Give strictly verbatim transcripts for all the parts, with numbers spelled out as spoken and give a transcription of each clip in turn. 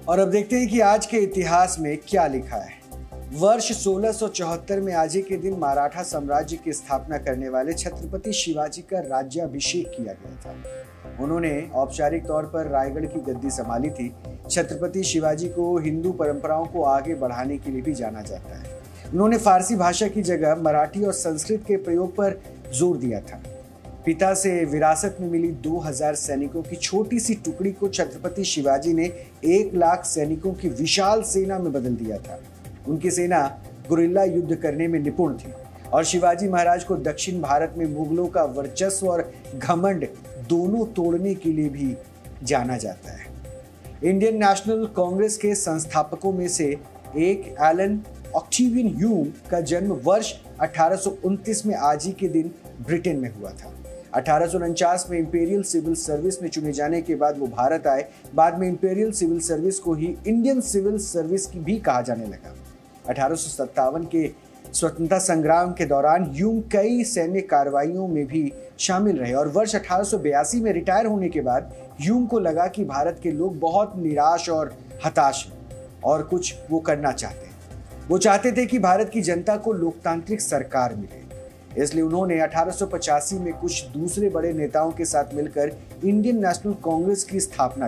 और अब देखते हैं कि आज के इतिहास में क्या लिखा है। वर्ष सोलह सौ चौहत्तर में आज ही के दिन मराठा साम्राज्य की स्थापना करने वाले छत्रपति शिवाजी का राज्याभिषेक किया गया था। उन्होंने औपचारिक तौर पर रायगढ़ की गद्दी संभाली थी। छत्रपति शिवाजी को हिंदू परंपराओं को आगे बढ़ाने के लिए भी जाना जाता है। उन्होंने फारसी भाषा की जगह मराठी और संस्कृत के प्रयोग पर जोर दिया था। पिता से विरासत में मिली दो हज़ार सैनिकों की छोटी सी टुकड़ी को छत्रपति शिवाजी ने एक लाख सैनिकों की विशाल सेना में बदल दिया था। उनकी सेना गुरिल्ला युद्ध करने में निपुण थी और शिवाजी महाराज को दक्षिण भारत में मुगलों का वर्चस्व और घमंड दोनों तोड़ने के लिए भी जाना जाता है। इंडियन नेशनल कांग्रेस के संस्थापकों में से एक एलन ऑक्टेवियन ह्यूम का जन्म वर्ष अठारह सौ उनतीस में आज ही के दिन ब्रिटेन में हुआ था। अठारह सौ उनचास में इंपीरियल सिविल सर्विस में चुने जाने के बाद वो भारत आए। बाद में इंपीरियल सिविल सर्विस को ही इंडियन सिविल सर्विस की भी कहा जाने लगा। अठारह सौ सत्तावन के स्वतंत्रता संग्राम के दौरान ह्यूम कई सैन्य कार्रवाइयों में भी शामिल रहे और वर्ष अठारह सौ बयासी में रिटायर होने के बाद ह्यूम को लगा कि भारत के लोग बहुत निराश और हताश हैं और कुछ वो करना चाहते हैं। वो चाहते थे कि भारत की जनता को लोकतांत्रिक सरकार मिले। इसलिए उन्होंने अठारह सौ पचासी में कुछ दूसरे बड़े नेताओं के साथ मिलकर इंडियन नेशनल कांग्रेस की स्थापना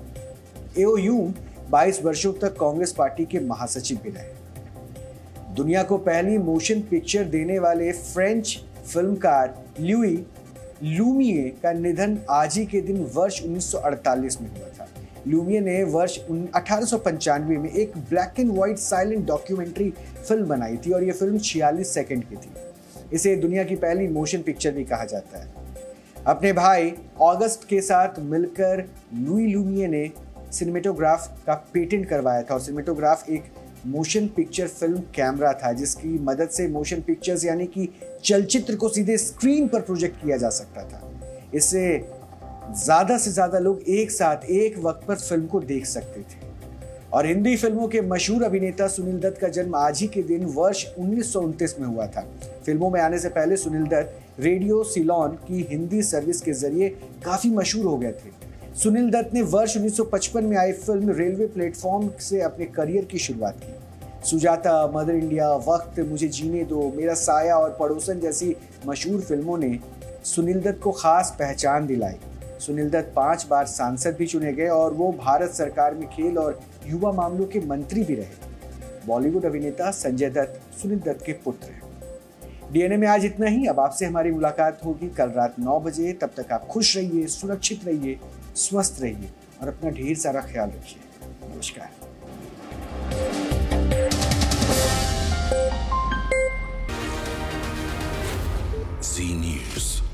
की। एओ ह्यूम बाईस वर्षों तक कांग्रेस पार्टी के महासचिव भी रहे। दुनिया को पहली मोशन पिक्चर देने वाले फ्रेंच फिल्मकार लुई लुमिये का निधन आज ही के दिन वर्ष उन्नीस सौ अड़तालीस में हुआ था। लुमिये ने वर्ष अठारह सौ पंचानवे में एक black and white silent documentary film बनाई थी और यह फिल्म छियालीस सेकंड की थी। इसे दुनिया की पहली मोशन पिक्चर भी कहा जाता है। अपने भाई ऑगस्ट के साथ मिलकर लुई लुमिये ने सिनेमेटोग्राफ का पेटेंट करवाया था और सिनेमेटोग्राफ एक मोशन पिक्चर फिल्म कैमरा था जिसकी मदद से मोशन पिक्चर्स यानी कि चलचित्र को सीधे स्क्रीन पर प्रोजेक्ट किया जा सकता था। इससे ज्यादा से ज्यादा लोग एक साथ एक वक्त पर फिल्म को देख सकते थे। और हिंदी फिल्मों के मशहूर अभिनेता सुनील दत्त का जन्म आज ही के दिन वर्ष उन्नीस सौ उनतीस में हुआ था। फिल्मों में आने से पहले सुनील दत्त रेडियो सिलोन की हिंदी सर्विस के जरिए काफी मशहूर हो गए थे। सुनील दत्त ने वर्ष उन्नीस सौ पचपन में आई फिल्म रेलवे प्लेटफॉर्म से अपने करियर की शुरुआत की। सुजाता, मदर इंडिया, वक्त, मुझे जीने दो, मेरा साया और पड़ोसन जैसी मशहूर फिल्मों ने सुनील दत्त को खास पहचान दिलाई। सुनील दत्त पांच बार सांसद भी चुने गए और वो भारत सरकार में खेल और युवा मामलों के मंत्री भी रहे। बॉलीवुड अभिनेता संजय दत्त सुनील दत्त के पुत्र हैं। डीएनए में आज इतना ही। अब आपसे हमारी मुलाकात होगी कल रात नौ बजे। तब तक आप खुश रहिए, सुरक्षित रहिए, स्वस्थ रहिए और अपना ढेर सारा ख्याल रखिए। नमस्कार। जी न्यूज़।